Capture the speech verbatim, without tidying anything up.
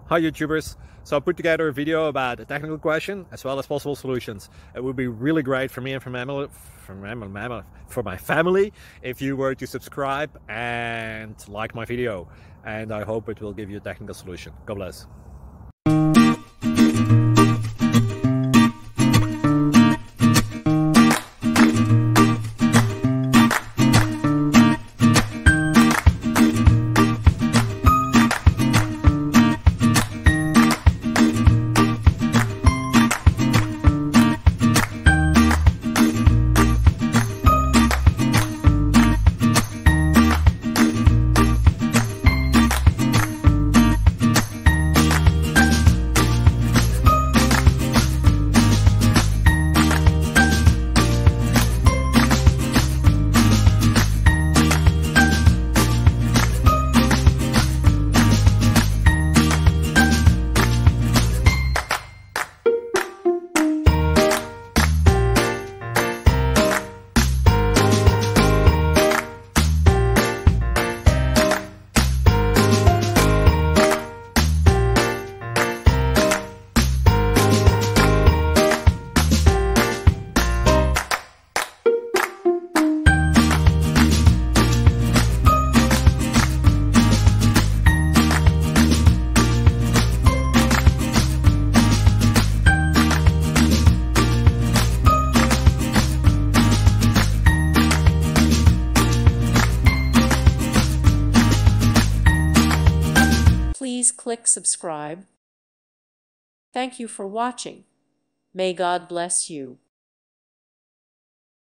Hi YouTubers! So I put together a video about a technical question as well as possible solutions. It would be really great for me and for my, for my, for my family if you were to subscribe and like my video, and I hope it will give you a technical solution. God bless. Please click subscribe. Thank you for watching. May God bless you.